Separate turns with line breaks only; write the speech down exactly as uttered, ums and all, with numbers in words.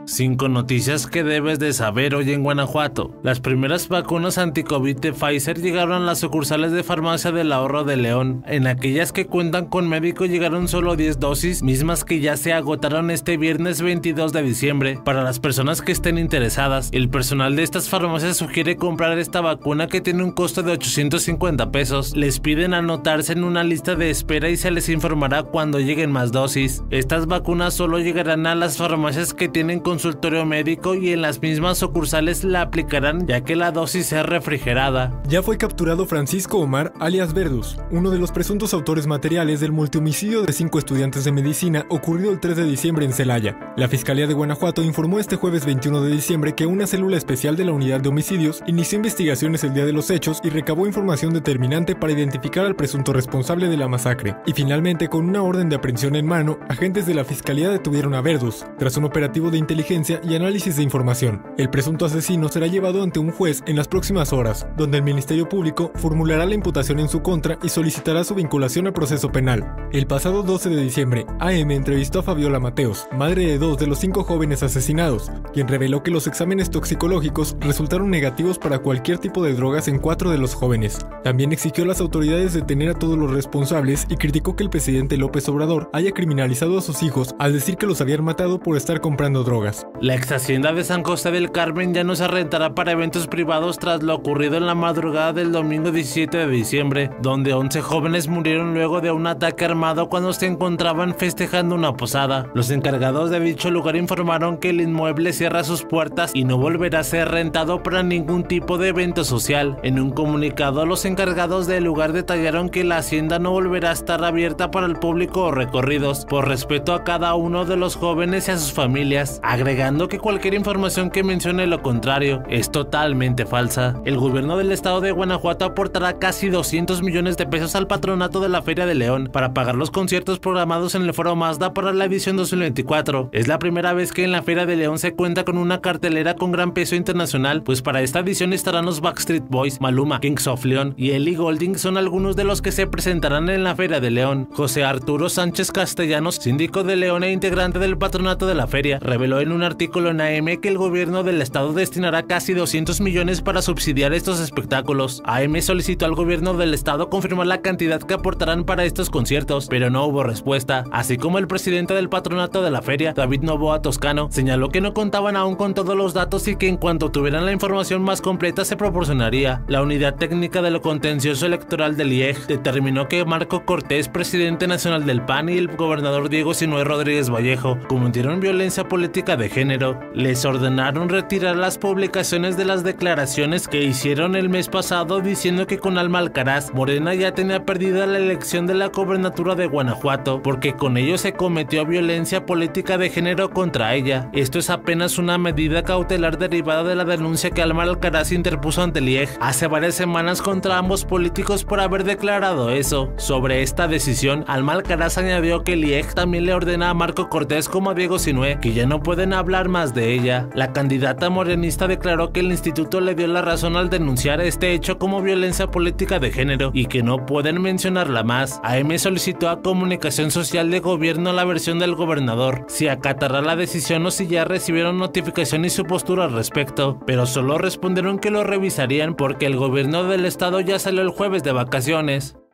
Cinco noticias que debes de saber hoy en Guanajuato. Las primeras vacunas anti-COVID de Pfizer llegaron a las sucursales de Farmacia del Ahorro de León. En aquellas que cuentan con médico llegaron solo diez dosis, mismas que ya se agotaron este viernes veintidós de diciembre. Para las personas que estén interesadas, el personal de estas farmacias sugiere comprar esta vacuna que tiene un costo de ochocientos cincuenta pesos. Les piden anotarse en una lista de espera y se les informará cuando lleguen más dosis. Estas vacunas solo llegarán a las farmacias que tienen consultorio médico y en las mismas sucursales la aplicarán ya que la dosis es refrigerada.
Ya fue capturado Francisco Omar alias Verdus, uno de los presuntos autores materiales del multihomicidio de cinco estudiantes de medicina ocurrido el tres de diciembre en Celaya. La Fiscalía de Guanajuato informó este jueves veintiuno de diciembre que una célula especial de la Unidad de Homicidios inició investigaciones el día de los hechos y recabó información determinante para identificar al presunto responsable de la masacre. Y finalmente, con una orden de aprehensión en mano, agentes de la Fiscalía detuvieron a Verdus, tras un operativo de inteligencia y análisis de información. El presunto asesino será llevado ante un juez en las próximas horas, donde el Ministerio Público formulará la imputación en su contra y solicitará su vinculación a proceso penal. El pasado doce de diciembre, A M entrevistó a Fabiola Mateos, madre de dos de los cinco jóvenes asesinados, quien reveló que los exámenes toxicológicos resultaron negativos para cualquier tipo de drogas en cuatro de los jóvenes. También exigió a las autoridades detener a todos los responsables y criticó que el presidente López Obrador haya criminalizado a sus hijos al decir que los habían matado por estar comprando drogas.
La ex hacienda de San José del Carmen ya no se rentará para eventos privados tras lo ocurrido en la madrugada del domingo diecisiete de diciembre, donde once jóvenes murieron luego de un ataque armado cuando se encontraban festejando una posada. Los encargados de dicho lugar informaron que el inmueble cierra sus puertas y no volverá a ser rentado para ningún tipo de evento social. En un comunicado, los encargados del lugar detallaron que la hacienda no volverá a estar abierta para el público o recorridos, por respeto a cada uno de los jóvenes y a sus familias, agregando que cualquier información que mencione lo contrario es totalmente falsa. El gobierno del estado de Guanajuato aportará casi doscientos millones de pesos al patronato de la Feria de León para pagar los conciertos programados en el Foro Mazda para la edición dos mil veinticuatro. Es la primera vez que en la Feria de León se cuenta con una cartelera con gran peso internacional, pues para esta edición estarán los Backstreet Boys, Maluma, Kings of Leon y Ellie Goulding son algunos de los que se presentarán en la Feria de León. José Arturo Sánchez Castellanos, síndico de León e integrante del patronato de la feria, reveló en un artículo en A M que el gobierno del estado destinará casi doscientos millones para subsidiar estos espectáculos. A M solicitó al gobierno del estado confirmar la cantidad que aportarán para estos conciertos, pero no hubo respuesta, así como el presidente del patronato de la feria, David Novoa Toscano, señaló que no contaban aún con todos los datos y que en cuanto tuvieran la información más completa se proporcionaría. La unidad técnica de lo contencioso electoral del I E G determinó que Marco Cortés, presidente nacional del P A N, y el gobernador Diego Sinue Rodríguez Vallejo cometieron violencia política de género. Les ordenaron retirar las publicaciones de las declaraciones que hicieron el mes pasado diciendo que con Alma Alcaraz, Morena ya tenía perdida la elección de la gobernatura de Guanajuato porque con ello se cometió violencia política de género contra ella. Esto es apenas una medida cautelar derivada de la denuncia que Alma Alcaraz interpuso ante el I E G hace varias semanas contra ambos políticos por haber declarado eso. Sobre esta decisión, Alma Alcaraz añadió que el I E G también le ordena a Marco Cortés como a Diego Sinue que ya no pueden hablar más de ella. La candidata morenista declaró que el instituto le dio la razón al denunciar este hecho como violencia política de género y que no pueden mencionarla más. A M solicitó a Comunicación Social de Gobierno la versión del gobernador, si acatará la decisión o si ya recibieron notificación y su postura al respecto, pero solo respondieron que lo revisarían porque el gobierno del estado ya salió el jueves de vacaciones.